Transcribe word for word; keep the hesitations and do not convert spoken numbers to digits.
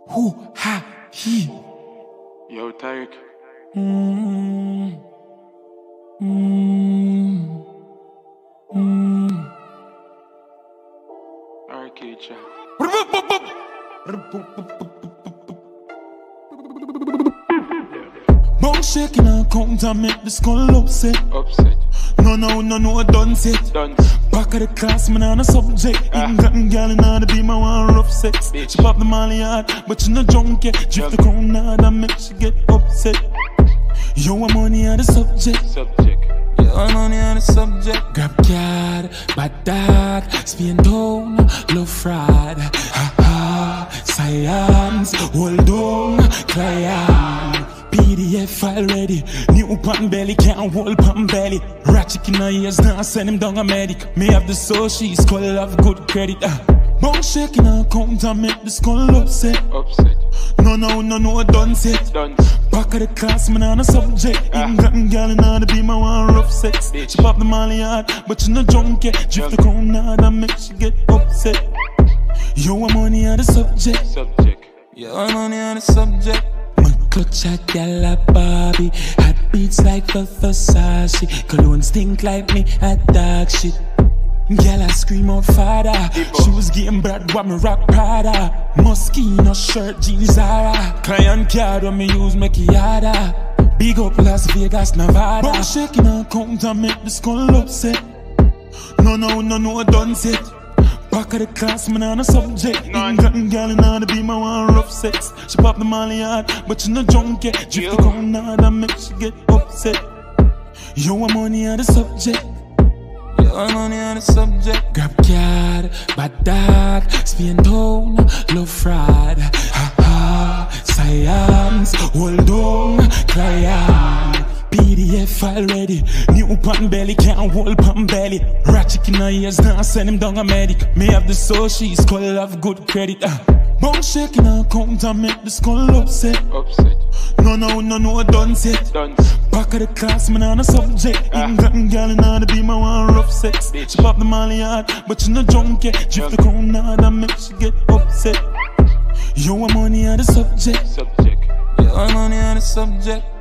Who ha he? Yo, Tarek. Mm. Mm. Mm. Arcade chat. Bone shaking and count and make the skull upset. Upset. No, no, no, no, Dunce it. Dunce. Back of the class, man, on a subject. Ah. Ain't gotten gal in order to be my one rough sex. Bitch. She pop the molly hard, but she no drunk yet. Drift the crown hard and make she get upset. Yo, I'm money on the subject. Subject. Yo, I'm money on the subject. Grab card, bad dog, spin down, love fraud. Ha ha, science, hold on, client. P D F file ready, new pan belly, can't hold pan belly. Ratchet in her ears, now send him down a medic. Me have the soul, she's called have good credit. Uh. Bone shaking her count and make the skull upset. Upset. No, no, no, no, Dunce it. Dunce. Back of the class, man, on a subject. Ah. Ain't gotten gal in order to be my one rough sex. Bitch. She pop the molly hard, but she no drunk yet. Drift the crown hard and make she get upset. Yo, I'm money on the subject. Subject. Yo, I'm money on the subject. My clutch a gal a Barbie. Hot beats like the Versace. Cologne stink like me at dog shit. Gal I scream out father. People. She was getting bad what me rock Prada. Moschino shirt jeans Zara. Client card when me use make it harder. Big up Las Vegas, Nevada. Bone shaking her count and make the skull upset. No, no, no, no, Dunce it. Back of the class, man, on a subject. Ain't gotten gal in order to be my one rough sex. She pop the molly hard, but she no drunk yet. Drift the crown hard and make she get upset. Yo, I'm money on the subject. Yo, I'm money on the subject. Grab card, bad dog, spin down, love fraud. Ha ha, science, hold on, client. P D F file ready, new pan belly, can't hold pan belly. Ratchet in her ears, now send him down a medic. Me have the soul, she's called have good credit. Uh. Bone shaking her count and make the skull upset. Upset. No, no, no, no, Dunce it. Dunce. Back of the class, man, on a subject. Ah. Ain't gotten gal in order to be my one rough sex. Bitch. She pop the molly hard, but she no drunk yet. Drift the crown hard and make she get upset. Yo, I'm money on the subject. Subject. Yo, I'm money on the subject.